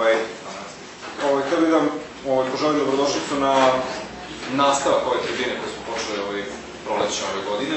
Htio bih da vam poželim dobrodošlicu na nastavak ove tribine koje smo počeli proleća ove godine.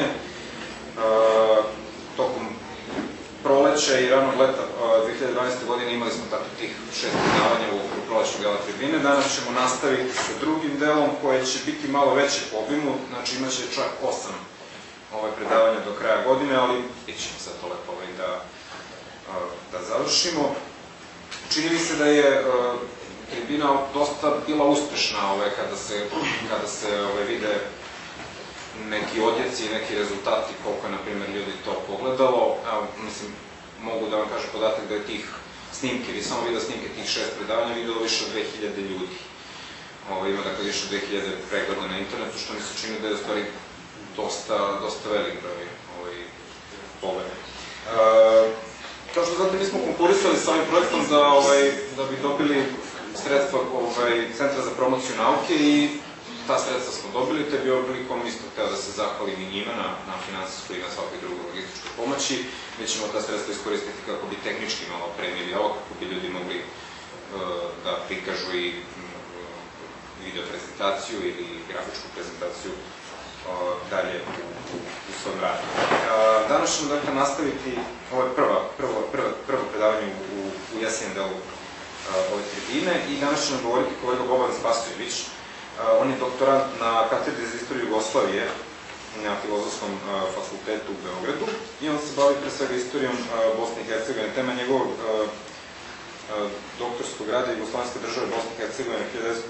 Tokom proleća i ranog leta 2012. godine imali smo tako tih 6 predavanja u okviru prolećnog dela tribine. Danas ćemo nastaviti sa drugim delom koje će biti malo veće po obimu, znači imat će čak 8 predavanja do kraja godine, ali ićemo sad to lepo da završimo. Čini mi se da je tribina dosta bila uspešna kada se vide neki odjeci i neki rezultati, koliko je, na primjer, ljudi to pogledalo. Mislim, mogu da vam kažem podatak da je tih snimke, ili samo video snimke tih 6 predavanja videlo više od 2000 ljudi. Ima dakle više od 2000 pregleda na internetu, što mi se čini da je u stvari dosta velik broj pogleda. Kao što znate, mi smo konkurisali sa ovim projektom da bi dobili sredstva Centra za promociju nauke i ta sredstva smo dobili, te bi ovom prilikom isto hteo da se zahvalim i njima na finansijskoj i na svakoj drugoj logističkoj pomoći. Mi ćemo ta sredstva iskoristiti kako bi tehnički malo opremili ovo, kako bi ljudi mogli da prikažu i video prezentaciju ili grafičku prezentaciju dalje u svom radu. Danas ćemo dakle nastaviti, ovo je prvo predavanje u jesenijem delu ove tribine i danas će nam govoriti kolega Boban Spasojević. On je doktorant na katedri za istoriju Jugoslavije na Filozofskom fakultetu u Beogradu i on se bavi pre svega istorijom Bosne i Hercegovine. Tema njegovog doktorskog rada Jugoslovenske države Bosne i Hercegovine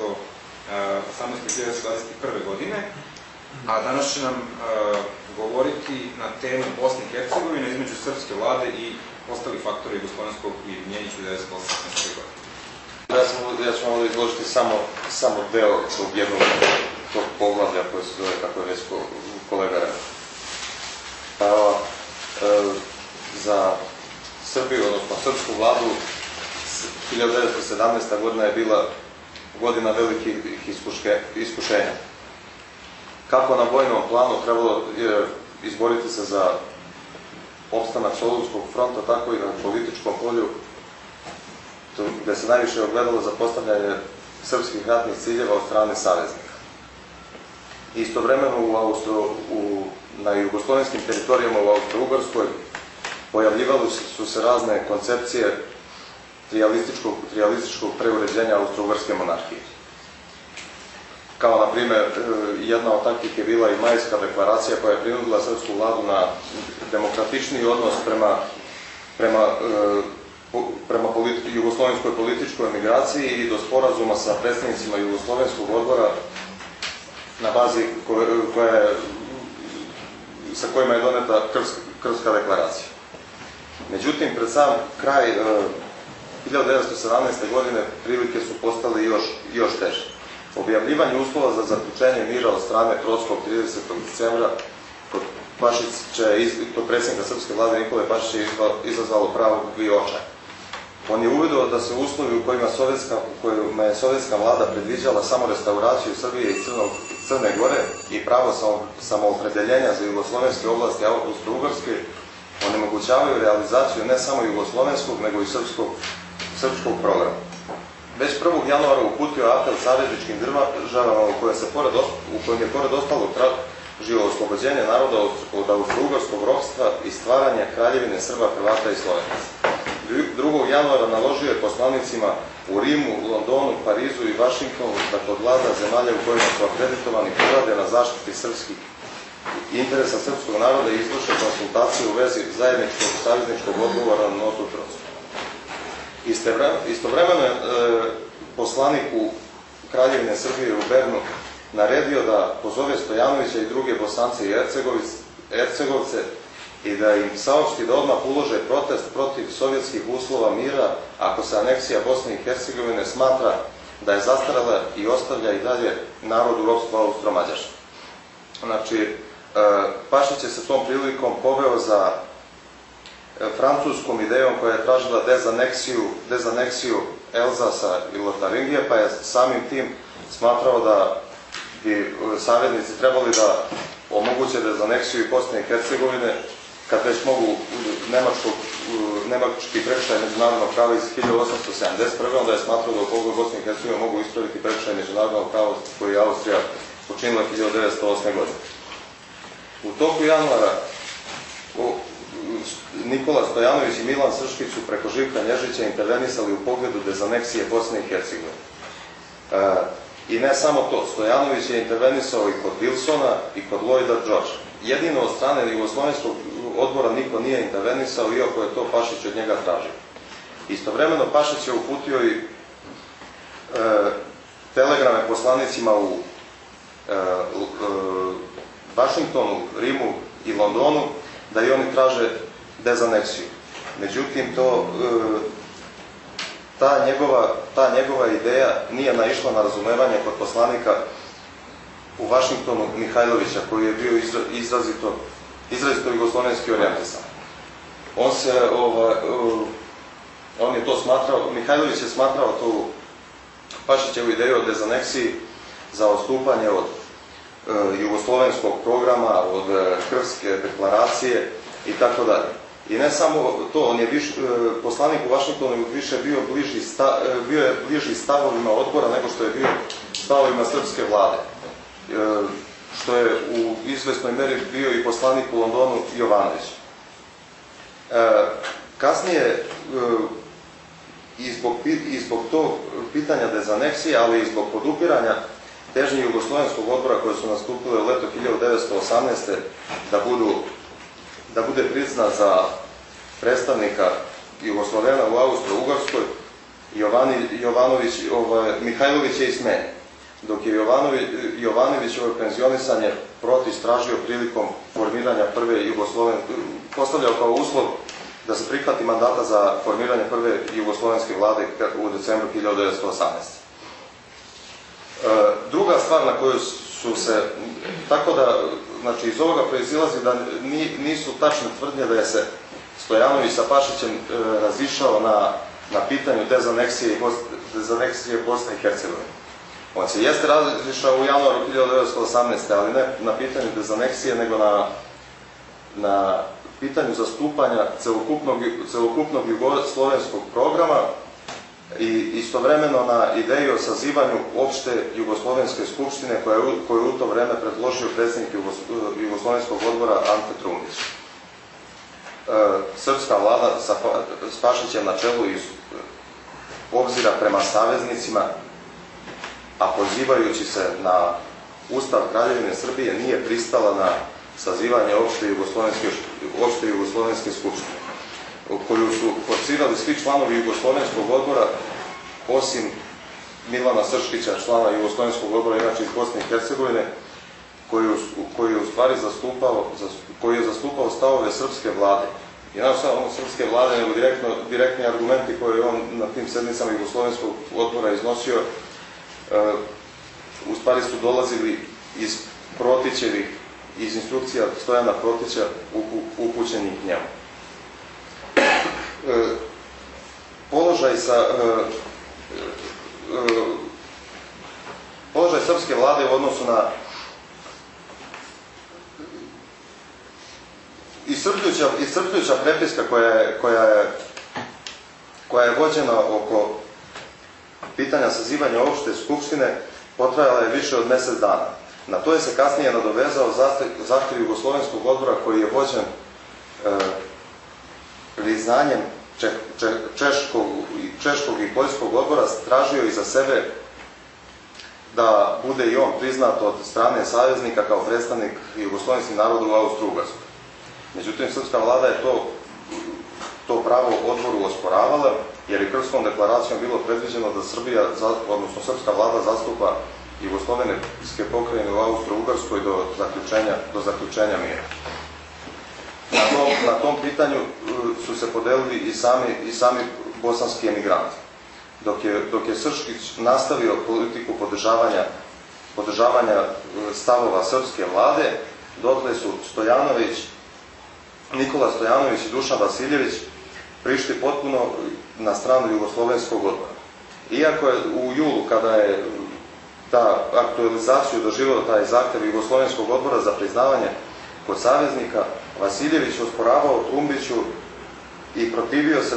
1918-1921. godine, a danas će nam govoriti na temu Bosne i Hercegovine između srpske vlade i ostalih faktora jugoslovenskog ujedinjenja 1918. godine. Ja ću vam ovdje izložiti samo deo tog jednog poglavlja koje se zove, kako je već kolega rekao. Za Srbiju, odnosno srpsku vladu, 1917. godina je bila godina velikih iskušenja. Kako na vojnom planu trebalo je izboriti se za opstanak Solunskog fronta, tako i na političkom polju, gde se najviše ogledalo za postavljanje srpskih ratnih ciljeva od strane saveznika. Istovremeno na jugoslovenskim teritorijama u Austro-Ugarskoj pojavljivali su se razne koncepcije trijalističkog preuređenja Austro-Ugarske monarhije. Kao, na primer, jedna od takvih je bila i Majska deklaracija koja je prinudila srpsku vladu na demokratičniji odnos prema jugoslovenskoj političkoj emigraciji i do sporazuma sa predstavnicima Jugoslovenskog odbora na bazi sa kojima je doneta Krfska deklaracija. Međutim, pred sam kraj 1917. godine prilike su postale još teže. Objavljivanje uslova za zaključenje mira od strane Trockog 30. decembra kod predsjednika srpske vlade Nikole Pašića je izazvalo pravi očaj. On je uvideo da se uslovi u kojima je sovjetska vlada predviđala samo restauraciju Srbije i Crne Gore i pravo samoopredeljenja za jugoslovenske oblasti Austro-Ugarske onemogućavaju realizaciju ne samo jugoslovenskog, nego i srpskog programa. Već 1. januara uputio apel savezničkim državama u kojem je pored ostalog tražio oslobođenje naroda od austro-ugarskog ropstva i stvaranje kraljevine Srba, Hrvata i Slovenaca. 2. januara naložio je poslanicima u Rimu, Londonu, Parizu i Vašingtonu da kod vlada zemalja u kojima su akreditovani porade na zaštiti srpskih interesa srpskog naroda i izvrše konsultacije u vezi zajedničkog savezničkog odgovora na notu Trocku. Istovremeno je poslanik u Kraljevine Srbije u Bernu naredio da pozove Stojanovića i druge Bosance i Hercegovce i da im saopšti da odmah ulože protest protiv sovjetskih uslova mira ako se aneksija Bosne i Hercegovine smatra da je zastarala i ostavlja i dalje narod u ropstvu Austro-Mađarske. Znači, Pašić je se tom prilikom poveo za francuskom idejom koja je tražila dezaneksiju Elzasa i Lotaringije, pa je samim tim smatrao da bi saveznici trebali da omoguće dezaneksiju i Bosne i Hercegovine, kad već mogu nemački prekršaj međunarodnog prava iz 1871. onda je smatrao da u pogledu Bosne i Hercegovine mogu ispraviti prekršaj međunarodnog prava koji je Austrija počinila 1908. godine. U toku januara Nikola Stojanović i Milan Srškić su preko Živka Nježića intervenisali u pogledu dezaneksije Bosne i Hercegovine. I ne samo to, Stojanović je intervenisao i kod Wilsona i kod Lloyda Georgea. Jedino od strane Jugoslovenskog odbora niko nije intervenisao, iako je to Pašić od njega tražio. Istovremeno Pašić je uputio i telegrame poslanicima u Vašingtonu, Rimu i Londonu da i oni traže dezaneksiju. Međutim, ta njegova ideja nije naišla na razumevanje kod poslanika u Vašingtonu Mihajlovića, koji je bio izrazito jugoslovenski orijentisan. On je to smatrao, Mihajlović je smatrao tu Pašićevu ideju o dezaneksiji za odstupanje od jugoslovenskog programa, od Krfske deklaracije i tako dalje. I ne samo to, on je poslanik u Vašingtonu više bio bliži stavovima odbora nego što je bio stavovima srpske vlade, što je u izvesnoj meri bio i poslanik u Londonu Jovanović. Kasnije, i zbog tog pitanja dezaneksije, ali i zbog podupiranja težnji Jugoslovenskog odbora koje su nastupile u leto 1918. da bude priznat za predstavnika Jugoslovena u Austro-Ugarskoj, Mihajlović je i smenjen, dok je Jovanovićevo penzionisanje Protis tražio prilikom formiranja prve Jugoslovenske, postavljao kao uslov da se prihvati mandata za formiranje prve jugoslovenske vlade u decembru 1918. Druga stvar na koju su se, tako da, znači iz ovoga proizilazi da nisu tačne tvrdnje da je se Stojanović sa Pašićem razišao na pitanju dezaneksije Bosne i Hercegovine. On se jeste razišao u januaru 1918. ali ne na pitanju dezaneksije, nego na pitanju zastupanja celokupnog jugoslovenskog programa i istovremeno na ideju o sazivanju opšte jugoslovenske skupštine koju je u to vreme predložio predsjednik Jugoslovenskog odbora Ante Trundić. Srpska vlada s Pašićem na čelu iz obzira prema saveznicima, a pozivajući se na Ustav Kraljevine Srbije, nije pristala na sazivanje opšte jugoslovenske skupštine, koju su forsirali svi članovi Jugoslovenskog odbora, osim Milana Srškića, člana Jugoslovenskog odbora, inače iz Bosne i Hercegovine, koji je u stvari zastupao stavove srpske vlade. I ne samo srpske vlade, nego direktni argumenti koje je on na tim sednicama Jugoslovenskog odbora iznosio, u stvari su dolazili iz Protićevih, iz instrukcija Stojana Protića upućenih njemu. Položaj srpske vlade u odnosu na iscrpljujuća prepiska koja je vođena oko pitanja sazivanja opšte skupštine potrajala je više od mjesec dana. Na to je se kasnije nadovezao zahtjev Jugoslovenskog odbora koji je vođen priznanjem češkog i poljskog odbora, tražio i za sebe da bude i on priznat od strane saveznika kao predstavnik jugoslovenskih naroda u Austro-Ugarskoj. Međutim, srpska vlada je to pravo odboru osporavala, jer je Krfskom deklaracijom bilo predviđeno da Srbija, odnosno srpska vlada, zastupa jugoslovenske pokrajine u Austro-Ugarskoj do zaključenja mira. Na tom pitanju su se podelili i sami bosanski emigranti. Dok je Srškić nastavio politiku podržavanja stavova srpske vlade, dotle su Nikola Stojanović i Dušan Vasiljević prišli potpuno na stranu Jugoslovenskog odbora. Iako je u julu, kada je ta aktualizaciju doživio taj zahtjev Jugoslovenskog odbora za priznavanje kod saveznika, Vasiljević osporavao Trumbiću i protivio se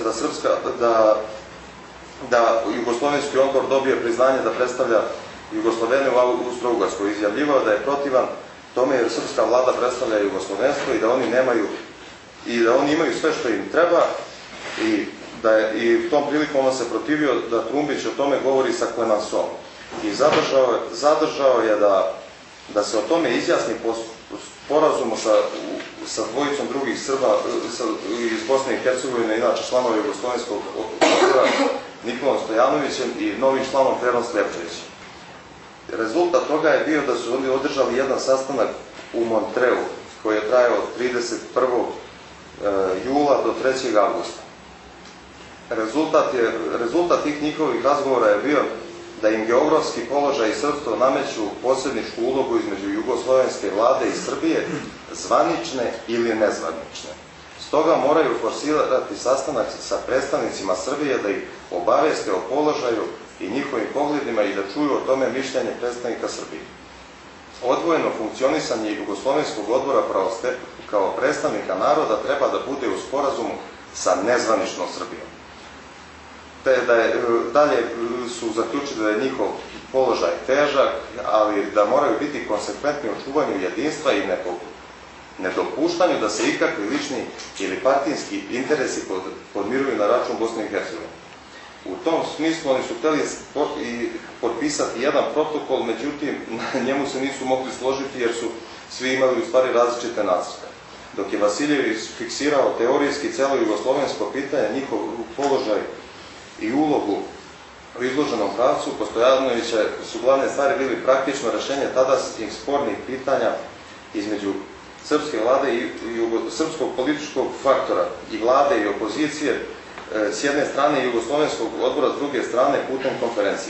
da Jugoslovenski odbor dobije priznanje da predstavlja Jugoslovene u Austro-Ugarskoj. Izjavljivao da je protivan tome jer srpska vlada predstavlja Jugoslovenstvo i da oni imaju sve što im treba i tom prilikom on se protivio da Trumbić o tome govori sa Clemenceauom. I zadržao je da se o tome izjasni po sporazumu sa dvojicom drugih Srba iz Bosne i Hercegovine, inače članova Jugoslovenskog odbora, Nikolom Stojanovićem i novim članom Perom Sljepčevićem. Rezultat toga je bio da su oni održali jedan sastanak u Montreu koji je trajao od 31. jula do 3. avgusta. Rezultat tih njihovih razgovora je bio da im geografski položaj i srpstvo nameću posredničku ulogu između jugoslovenske vlade i Srbije, zvanične ili nezvanične. Stoga moraju forsirati sastanak sa predstavnicima Srbije da ih obaveste o položaju i njihovim pogledima i da čuju o tome mišljenje predstavnika Srbije. Odvojeno funkcionisanje Jugoslovenskog odbora kao predstavnika naroda treba da bude u sporazumu sa nezvaničnom Srbijom. Dalje su zaključili da je njihov položaj težak, ali da moraju biti konsekventni u čuvanju jedinstva i nedopuštanju da se ikakvi lični ili partijski interesi podmiruju na račun Bosne i Hercegovine. U tom smislu oni su hteli potpisati jedan protokol, međutim na njemu se nisu mogli složiti jer su svi imali u stvari različite nacrte. Dok je Vasiljević fiksirao teorijski celo jugoslovensko pitanje, njihov položaj i ulogu u izloženom pravcu, kod Stojanovića su glavne stvari bili praktično rešenje tadašnjih spornih pitanja između srpske vlade i srpskog političkog faktora i vlade i opozicije s jedne strane i Jugoslovenskog odbora s druge strane putem konferencije.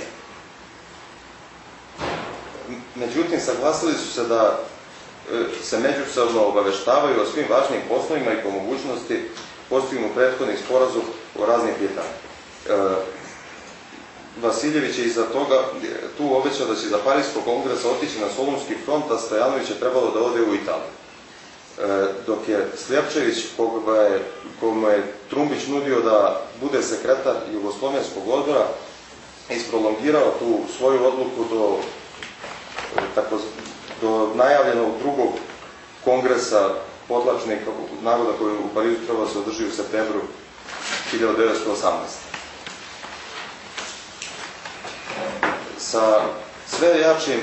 Međutim, saglasili su se da se međusobno obaveštavaju o svim važnim poslovima i po mogućnosti postignu prethodni sporazum o raznim pitanjima. Vasiljević je iza toga tu obećao da će za Pariskog kongresa otići na Solunski front, a Stojanović je trebalo da ode u Italiju. Dok je Sljepčević, komu je Trumbić nudio da bude sekretar Jugoslovenskog odbora, isprolongirao tu svoju odluku do najavljenog drugog kongresa potlačnika naroda koji u Parizu trebalo da se održi u septembru 1918. Sa sve jačim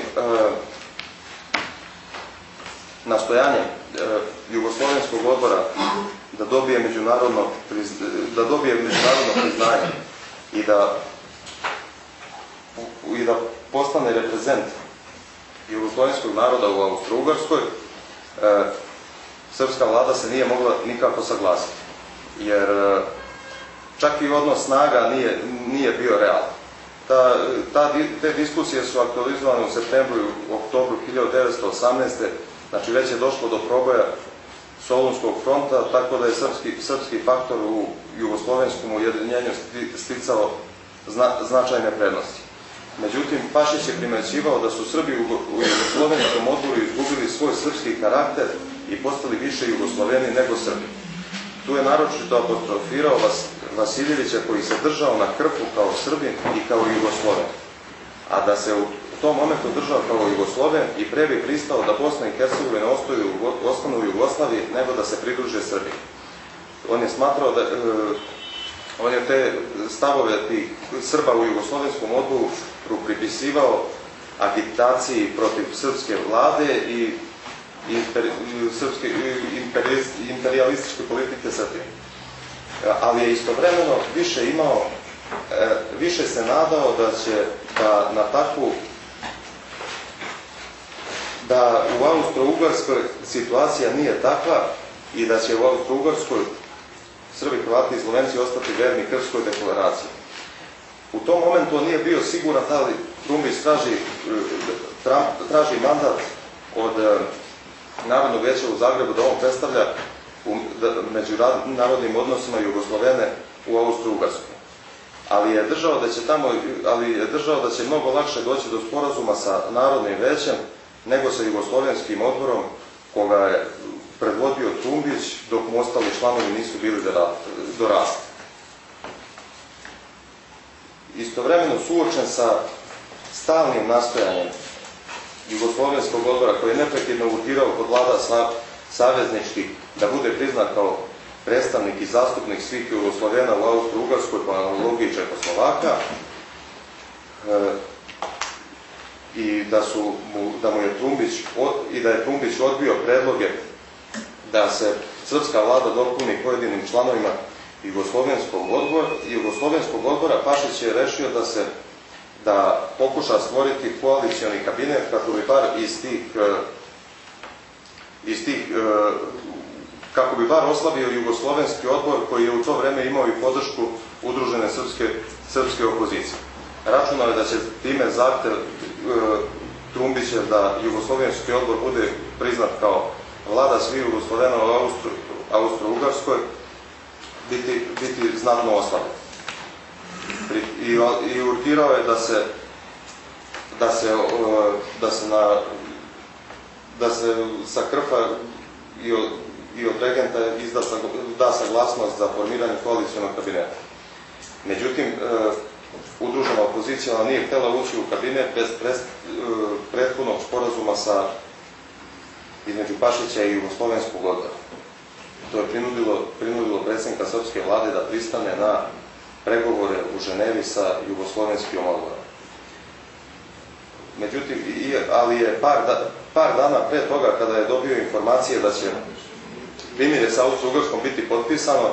nastojanjem Jugoslovenskog odbora da dobije međunarodno priznanje i da postane reprezent jugoslovenskog naroda u Austro-Ugarskoj, srpska vlada se nije mogla nikako saglasiti, jer čak i odnos snaga nije bio realan. Te diskusije su aktualizovane u septembru i oktobru 1918. Znači već je došlo do proboja Solunskog fronta, tako da je srpski faktor u jugoslovenskom ujedinjenju sticao značajne prednosti. Međutim, Pašić je primećivao da su Srbi u jugoslovenskom odboru izgubili svoj srpski karakter i postali više Jugosloveni nego Srbi. Tu je naročito apostrofirao Vasiljevića koji se držao na krpu kao Srbin i kao Jugosloven, a da se u tom momentu držao kao Jugosloven i pre bi pristao da Bosna i Hercegovina ostanu u Jugoslaviji nego da se pridruže Srbiji. On je smatrao da on je te stavove tih Srba u jugoslovenskom odboru pripisivao agitaciji protiv srpske vlade i imperialističke politike Srbije. Ali je istovremeno više se nadao da u Austro-Ugarskoj situacija nije takva i da će u Austro-Ugarskoj Srbi, Hrvati i Slovenci ostati verni Krfskoj deklaraciji. U tom momentu on nije bio siguran da li Trumbić traži mandat od Narodnog veća u Zagrebu da on predstavlja među narodnim odnosima Jugoslovene u Austro-Ugarskoj. Ali je držao da će mnogo lakše doći do sporazuma sa Narodnim većem nego sa Jugoslovenskim odborom koga je predvodio Trumbić, dok mu ostali članovi nisu bili dorasli. Istovremeno suočen sa stalnim nastojanjem Jugoslovenskog odbora, koji je neprekidno utirao kod vlada savezničkih da bude priznat kao predstavnik i zastupnik svih Jugoslovena u Austro-Ugarskoj po analogiji Čehoslovaka, i da je Trumbić odbio predloge da se srpska vlada dopuni pojedinim članovima Jugoslovenskog odbora, Pašić je rešio da pokuša stvoriti koalicioni kabinet kako bi bar kako bi bar oslabio Jugoslovenski odbor, koji je u to vreme imao i podršku udružene srpske opozicije. Računao je da će time zahtev Trumbića da Jugoslovenski odbor bude priznat kao vlada svih Jugoslovena u Austro-Ugarskoj biti znatno oslabljen. I urgirao je da se sa Krfa i od regenta da saglasnost za formiranje koalicionog kabineta. Međutim, udružena opozicija nije htjela ući u kabinet bez prethodnog sporazuma između Pašića i Jugoslovenskog odbora. To je prinudilo predsjednika srpske vlade da pristane na pregovore u Ženevi sa Jugoslovenskim odborom. Međutim, ali je par dana pre toga, kada je dobio informacije da će primirje sa Austro-Ugarskom biti potpisano,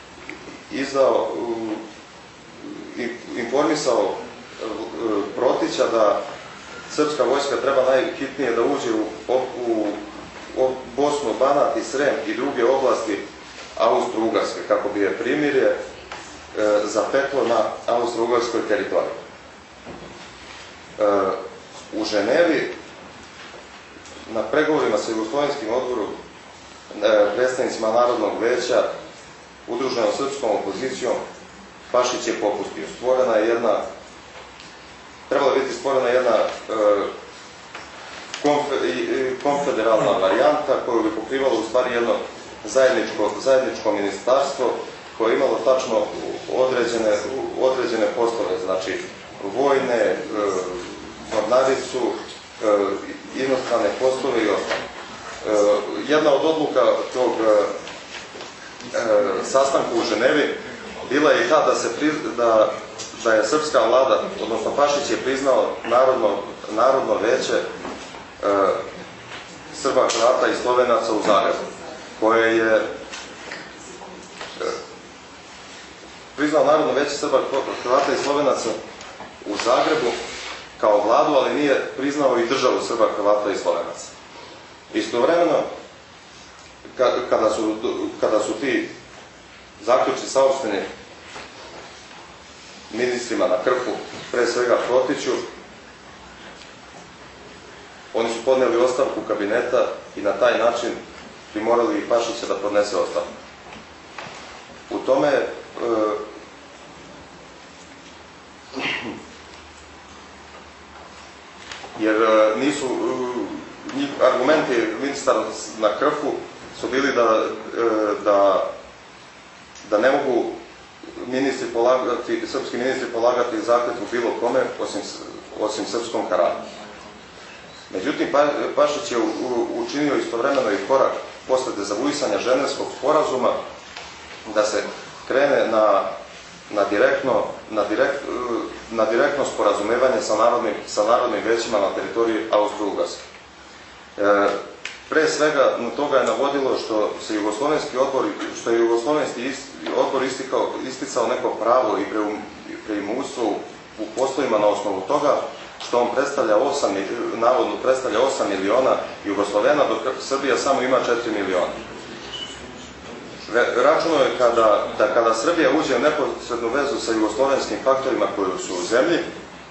informisao Protića da srpska vojska treba najhitnije da uđe u Bosnu, Banat i Srem i druge oblasti Austro-Ugarske, kako bi je primirje zapeklo na Austro-Ugarskoj teritoriji. U Ženevi, na pregovorima sa Jugoslovenskim odborom, predstavnicima Narodnog veća, udruženom srpskom opozicijom, Pašić je popustio. Trebala biti stvorena jedna konfederalna varijanta koju bi pokrivalo u stvari jedno zajedničko ministarstvo koje je imalo tačno određene poslove, znači vojne, mornaricu, inostrane poslove i ostalo. Jedna od odluka tog sastanka u Ženevi bila je i ta da je srpska vlada, odnosno Pašić je priznao Narodno veće Srba, Hrvata i Slovenaca u Zagrebu, koje je priznao Narodno veće Srba, Hrvata i Slovenaca u Zagrebu kao vladu, ali nije priznao i državu Srba, Hrvata i Slovenaca. Istovremeno, kada su ti zaključci saopšteni ministrima na Krfu, pre svega Protiću, oni su podneli ostavku kabineta i na taj način primorali i Pašića da podnese ostavku. U tome jer argumenti ministara na Krfu su bili da ne mogu srpski ministri polagati zakletvu bilo kome osim srpskom Karađu. Međutim, Pašić je učinio istovremeno i korak posle dezavuisanja Ženevskog sporazuma da se krene na direktno sporazumevanje sa narodnim većima na teritoriji Austro-Ugarske. Pre svega toga je navodilo što je Jugoslovenski odbor isticao neko pravo i preimućstvo u poslovima na osnovu toga što on navodno predstavlja 8 miliona Jugoslovena, dok Srbija samo ima 4 miliona. Računo je da kada Srbija uđe u neposrednu vezu sa jugoslovenskim faktorima koji su u zemlji,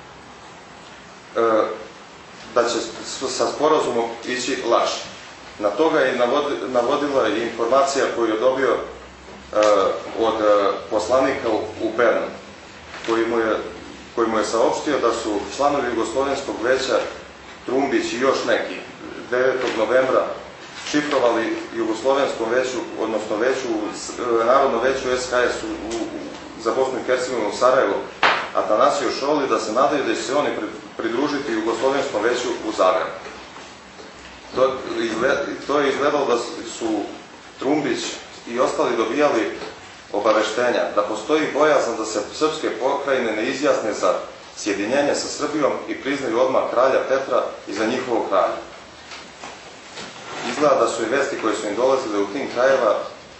da će sa sporazumom ići lakše. Na toga je navodila i informacija koju je dobio od poslanika u Bernu, koji mu je saopštio da su članovi Jugoslovenskog veća Trumbić i još neki 9. novembra šifrovali Jugoslovenskom veću, odnosno Narodno veću SHS za Bosnu i Hercegovinu u Sarajevu, Atanasiju Šoli, da se nadaju da će se oni pridružiti Jugoslovenskom veću u Zagrebu. To je izgledalo da su Trumbić i ostali dobijali obaveštenja da postoji bojazan da se srpske pokrajine ne izjasne za sjedinjenje sa Srbijom i priznaju odmah kralja Petra i za njihovog kralja. Izgleda da su i vesti koje su im dolazile u tim krajeva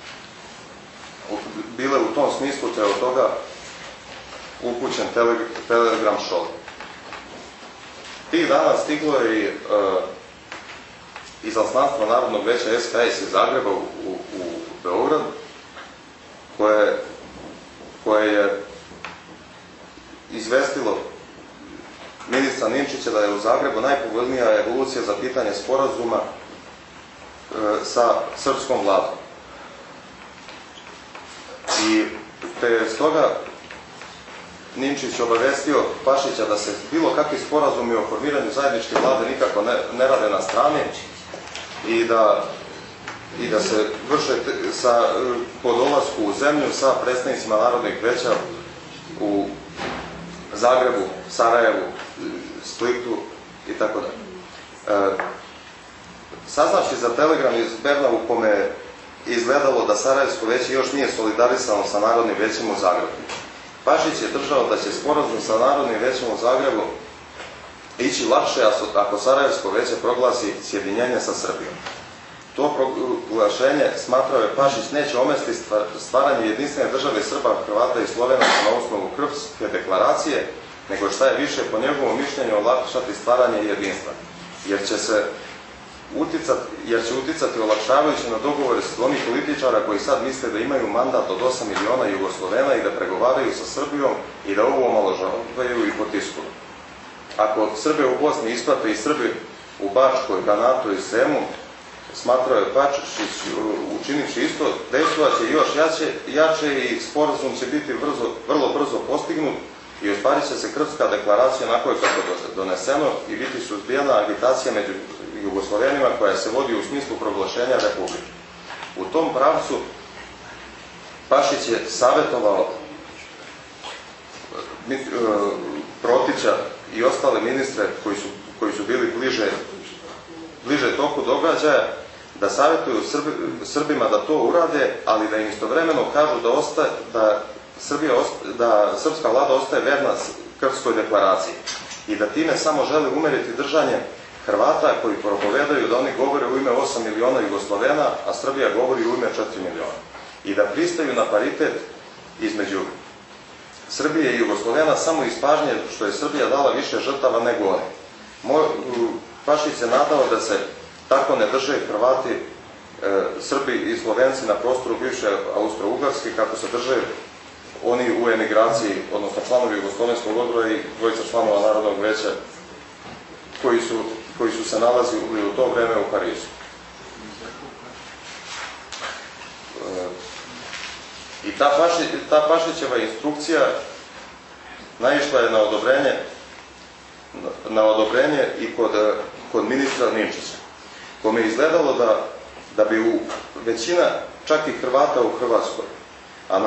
bile u tom smislu, te od toga upućen telegram Šoli. Tih dana stiglo je i izaslanstvo Narodnog veća SHS iz Zagreba u Beograd, koje je izvestilo ministra Ninčića da je u Zagrebu najpovoljnija evolucija za pitanje sporazuma sa srpskom vladom. I te stoga Ninčić obavestio Pašića da se bilo kakvi sporazumi o formiranju zajedničke vlade nikako ne rade na strani i da se vrše po dolasku u zemlju sa predstavnicima Narodnih veća u Zagrebu, Sarajevu, Splitu itd. Saznači za telegram iz Berna u kome je izgledalo da Sarajevsko veće još nije solidarisano sa Narodnim većem u Zagrebu. Pašić je držao da će sporazum sa Narodnim većem u Zagrebu ići lakše ako Sarajevsko veće proglasi sjedinjenje sa Srbijom. To proglašenje, smatrao je Pašić, neće omesti stvaranje jedinstvene države Srba, Hrvata i Slovenaca na osnovu Krfske deklaracije, nego šta je više po njegovom mišljenju olakšati stvaranje jedinstva, jer će uticati olakšavajući na dogovore s onih političara koji sad misle da imaju mandat od 8 miliona Jugoslovena i da pregovaraju sa Srbijom i da ovo omalovažavaju i potiskuju. Ako Srbe u Bosni isprate i Srbi u Bačkoj, Banatu i Sremu, smatrao je Pašić, učinivši isto, dejstvovat će još jače i sporazum će biti vrlo brzo postignut i ostvarit će se Krfska deklaracija onako je kako je doneseno i biti suzbijena agitacija među Jugoslovenima koja se vodi u smislu proglašenja republike. U tom pravcu Pašić je savjetovao Protića i ostale ministre koji su bili bliže toku događaja da savjetuju Srbima da to urade, ali da im istovremeno kažu da srpska vlada ostaje verna Krfskoj deklaraciji i da time samo žele umeriti držanje Hrvata koji propovedaju da oni govore u ime 8 miliona Jugoslovena, a Srbija govori u ime 4 miliona. I da pristaju na paritet između Srbije i Jugoslovena samo iz pažnje što je Srbija dala više žrtava nego oni. Pašić se nadao da se tako ne drže Hrvati, Srbi i Slovenci na prostoru bivše Austro-Ugarske kako se drže oni u emigraciji, odnosno članovi Jugoslovenskog odbora i dvojica članova Narodnog veća koji su se nalazili u to vreme u Parizu. I ta Pašićeva instrukcija naišla je na odobrenje i kod ministra Ninčića, kome je izgledalo da bi većina, čak i Hrvata u Hrvatskoj, a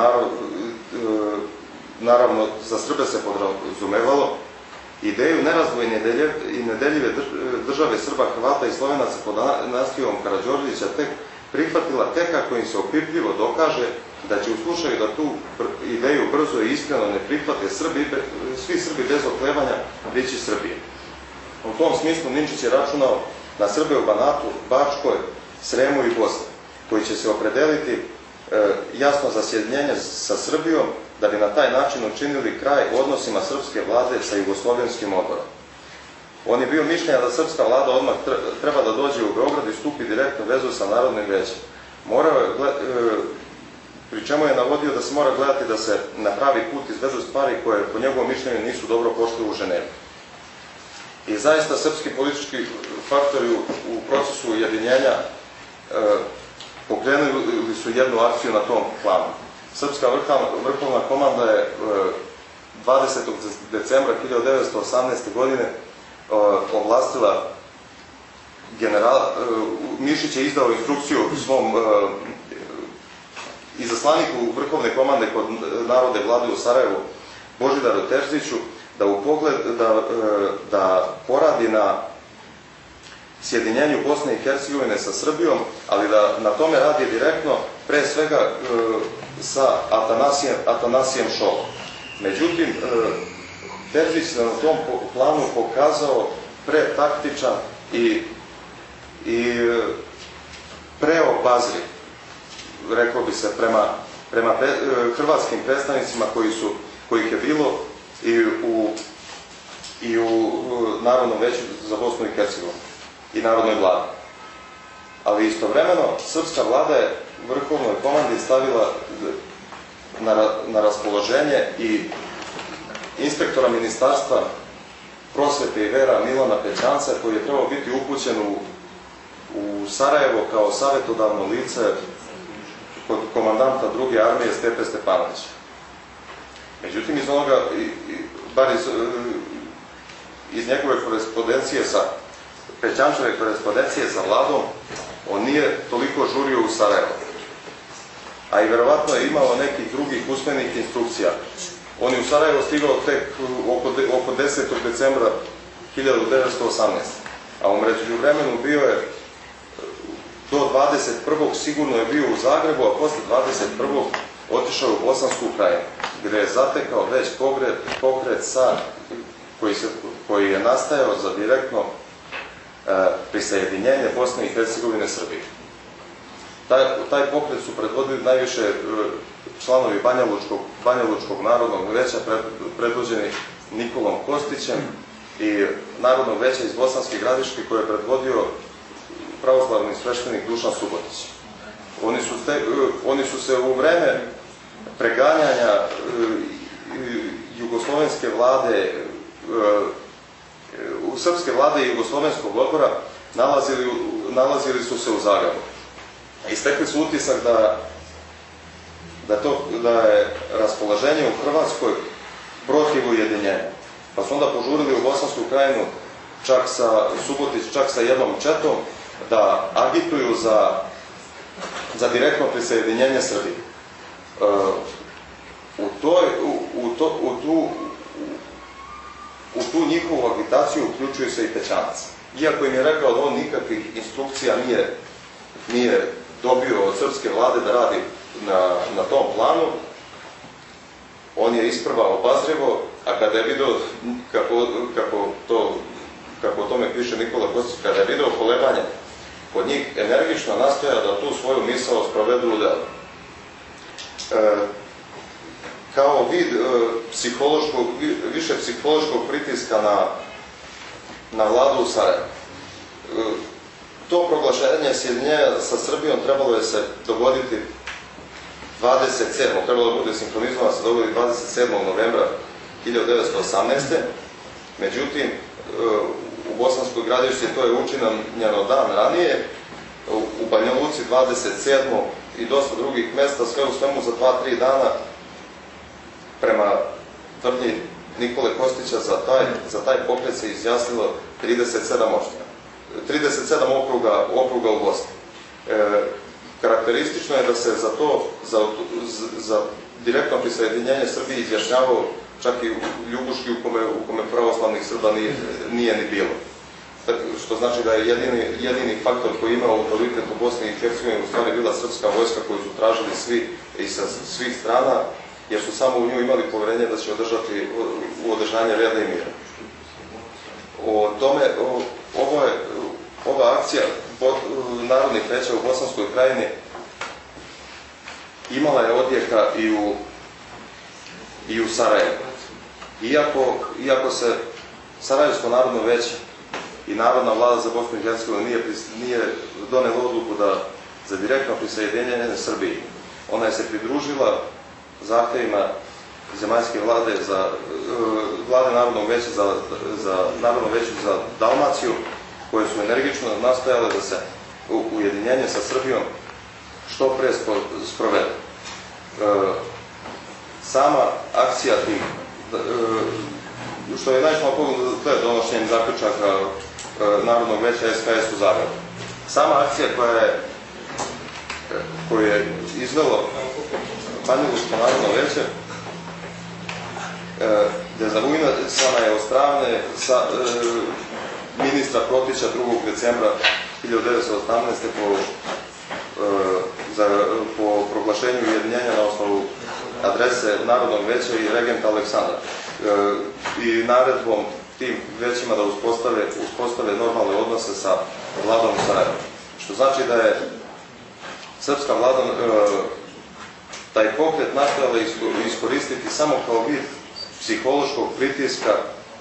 naravno za Srbe se podrazumevalo, ideju nerazdvojne i nedeljive države Srba, Hrvata i Slovenaca pod dinastijom Karađorđevića prihvatila tek ako im se opipljivo dokaže da će u slučaju da tu ideju brzo i iskreno ne prihvate svi Srbi bez oklevanja prići Srbije. U tom smislu Ninčić je računao na Srbe u Banatu, Bačkoj, Sremu i Bosni, koji će se opredeliti jasno za sjedinjenje sa Srbijom da bi na taj način učinili kraj odnosima srpske vlade sa Jugoslovenskim odborom. On je bio mišljenja da srpska vlada odmah treba da dođe u Beograd i stupi direktno vezu sa Narodnim većem. Pri čemu je navodio da se mora gledati da se napravi put izvežu stvari koje po njegovom mišljenju nisu dobro pošle u Ženevi. I zaista srpski politički faktori u procesu ujedinjenja pokrenuli su jednu akciju na tom planu. Srpska vrhovna komanda je 20. decembra 1918. godine ovlastila Mišić je izdao instrukciju svom izaslaniku Vrhovne komande kod Narodne vlade u Sarajevu, Božidaru Terziću, da poradi na sjedinjenju Bosne i Hercegovine sa Srbijom, ali da na tome radi direktno, pre svega sa Atanasijem Šolom. Međutim, Terzić se na tom planu pokazao pretaktičan i preobazriv, reklo bi se, prema hrvatskim predstavnicima kojih je bilo i u Narodnom veću za Bosnu i Hercegovinu i Narodnoj vladi. Ali istovremeno, srpska vlada je Vrhovnoj komandi stavila na raspoloženje i inspektora Ministarstva prosvete i vera Milana Pećanca, koji je trebao biti upućen u Sarajevo kao savjetodavno lice kod komandanta druge armije Stepe Stepanovića. Međutim, iz onoga, bar iz njegove korespondencije sa Pećančeve korespondencije sa vladom, on nije toliko žurio u Sarajevo. A i verovatno je imao nekih drugih usmenih instrukcija. On je u Sarajevo stigao tek oko 10. decembra 1918. A u međuvremenu bio je do 21. sigurno je bio u Zagrebu, a posle 21. otišao u Bosansku krajinu, gde je zatekao već pokret koji je nastajao za direktno prisjedinjenje Bosne i Hercegovine Srbije. Taj pokret su predvodili najviše članovi Banjalučkog narodnog veća predvođeni Nikolom Kostićem i Narodnog veća iz Bosanske Gradiške koje je predvodio pravoslavni sveštenik Dušan Subotić. Oni su se u vreme preganjanja jugoslovenske vlade, srpske vlade i jugoslovenskog odbora nalazili su se u Zagrebu. I stekli su utisak da je raspoloženje u Hrvatskoj protiv ujedinjenja. Pa su onda požurili u Bosansku krajinu, Subotić čak sa jednom četom, da agituju za direktno prisjedinjenje Srbije. U tu njihovu agitaciju uključuje se i Pećanac. Iako im je rekao da on nikakvih instrukcija nije dobio od srpske vlade da radi na tom planu, on je isprva obazrivo, a kada je vidio, kako o tome piše Nikola Kostić, kada je vidio kolebanje kod njih, energično nastoja da tu svoju misao sprovedu u delu. Kao vid više psihološkog pritiska na vladu u Sarajevu. To proglašenje sjedinjenja sa Srbijom trebalo je se dogoditi 27. trebalo da bude sinhronizovano, se dogodi 27. novembra 1918. Međutim, u Bosanskoj Gradišci to je učinjeno dan ranije, u Banja Luci 27. i dosta drugih mesta, sve u svemu za 2-3 dana, prema tvrdnji Nikole Kostića, za taj pokret se izjasnilo 37 opština. 37 okruga u Bosni. Karakteristično je da se za direktno prisjedinjenje Srbije izjašnjavao čak i u Ljubuški u kome pravoslavnih Srba nije ni bilo. Što znači da je jedini faktor koji imao autoritet u Bosni i Hercegovini u stvari bila srpska vojska koju su tražili svi i sa svih strana, jer su samo u nju imali poverenje da će održati u održanje reda i mira. Ova akcija Narodnih veća u Bosanskoj krajini imala je odjeka i u Sarajevu. Iako se Sarajevsko narodno veće i Narodna vlada za Bosnu i Hercegovinu nije donela odluku za direktno prisjedinjenje Srbiji, ona je se pridružila zahtevima zemaljske vlade vlade Narodnog veća za Dalmaciju, koje su energično nastojale da se ujedinjenje sa Srbijom što pre sprovede. Sama akcija tih, što je naišlo na pogled donošenjem zaključaka Narodnog veća SKS u Zagrebu. Sama akcija koju je izvelo Banjalučko narodno veće dezavuisana je od strane ministra Protića 2. decembra 1918. po proglašenju ujedinjenja na osnovu adrese Narodnog veća i regenta Aleksandra i naredbom tim većima da uspostave normalne odnose sa vladom u Sarajevu. Što znači da je srpska vlada taj pokret nastojala iskoristiti samo kao vid psihološkog pritiska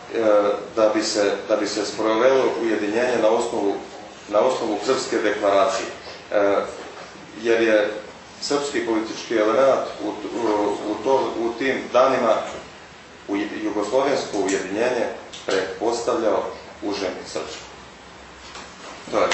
da bi se sprovelo ujedinjenje na osnovu Srpske deklaracije. Jer je srpski politički element u tim danima jugoslovensko ujedinjenje pretpostavljao užem srpsko. To je.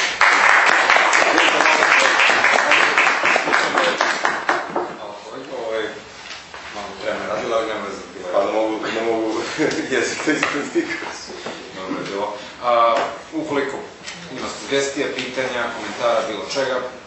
Pa ne mogu jezika iskoristiti. Ukoliko ima sugestija, pitanja, komentara, bilo čega,